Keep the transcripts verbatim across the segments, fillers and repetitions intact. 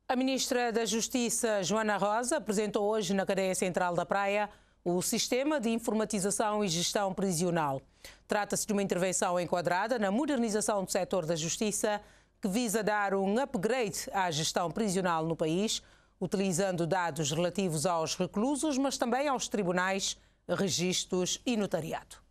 A ministra da Justiça, Joana Rosa, apresentou hoje na cadeia central da Praia o Sistema de Informatização e Gestão Prisional. Trata-se de uma intervenção enquadrada na modernização do setor da justiça que visa dar um upgrade à gestão prisional no país, utilizando dados relativos aos reclusos, mas também aos tribunais, registros e notariado.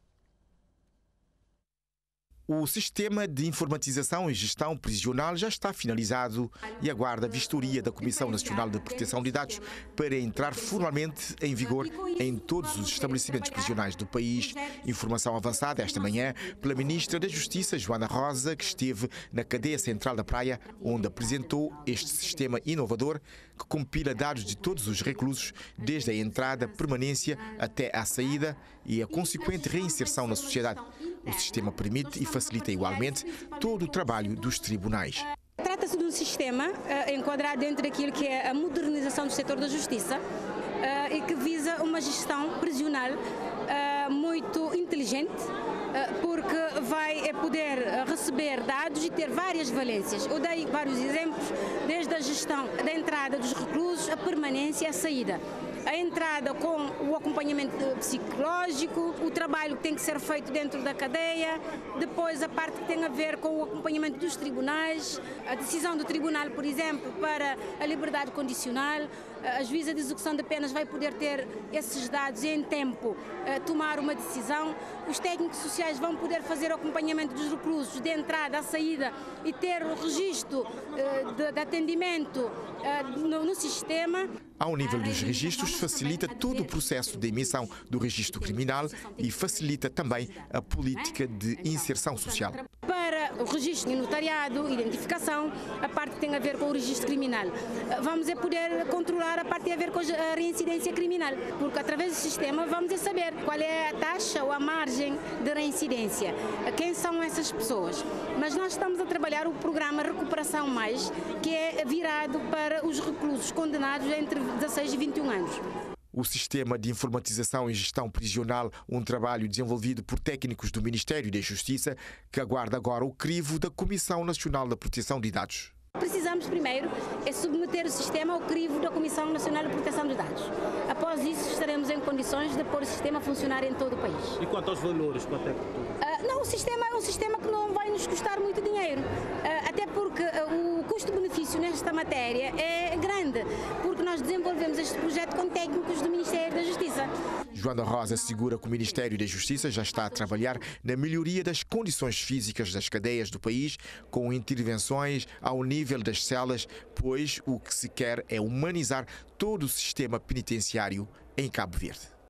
O Sistema de Informatização e Gestão Prisional já está finalizado e aguarda a vistoria da Comissão Nacional de Proteção de Dados para entrar formalmente em vigor em todos os estabelecimentos prisionais do país. Informação avançada esta manhã pela Ministra da Justiça, Joana Rosa, que esteve na cadeia central da Praia, onde apresentou este sistema inovador que compila dados de todos os reclusos, desde a entrada, permanência até à saída e a consequente reinserção na sociedade. O sistema permite e facilita igualmente todo o trabalho dos tribunais. Trata-se de um sistema uh, enquadrado dentro daquilo que é a modernização do setor da justiça uh, e que visa uma gestão prisional uh, muito inteligente, uh, porque vai poder receber dados e ter várias valências. Eu dei vários exemplos, desde a gestão da entrada dos reclusos, a permanência e a saída. A entrada com o acompanhamento psicológico, o trabalho que tem que ser feito dentro da cadeia, depois a parte que tem a ver com o acompanhamento dos tribunais, a decisão do tribunal, por exemplo, para a liberdade condicional, a juíza de execução de penas vai poder ter esses dados e em tempo tomar uma decisão, os técnicos sociais vão poder fazer o acompanhamento dos reclusos de entrada à saída e ter o registro de, de atendimento no, no sistema. Ao nível dos registros, facilita todo o processo de emissão do registro criminal e facilita também a política de inserção social. Para o registro de notariado, identificação, a parte que tem a ver com o registro criminal. Vamos é poder controlar a parte que tem a ver com a reincidência criminal, porque através do sistema vamos saber qual é a taxa ou a margem de reincidência, quem são essas pessoas. Mas nós estamos a trabalhar o programa Recuperação Mais, que é virado para os reclusos condenados entre dezasseis e vinte e um anos. O Sistema de Informatização e Gestão Prisional, um trabalho desenvolvido por técnicos do Ministério da Justiça, que aguarda agora o crivo da Comissão Nacional da Proteção de Dados. Precisamos primeiro é submeter o sistema ao crivo da Comissão Nacional de Proteção de Dados. Após isso, estaremos em condições de pôr o sistema a funcionar em todo o país. E quanto aos valores? Quanto é que... uh, não, o sistema é um sistema que não vai nos custar muito dinheiro, uh, até porque uh, o custo-benefício nesta matéria é grande, porque nós desenvolvemos este projeto com técnicos do Ministério da Justiça. Joana Rosa assegura que o Ministério da Justiça já está a trabalhar na melhoria das condições físicas das cadeias do país, com intervenções ao nível das celas, pois o que se quer é humanizar todo o sistema penitenciário em Cabo Verde.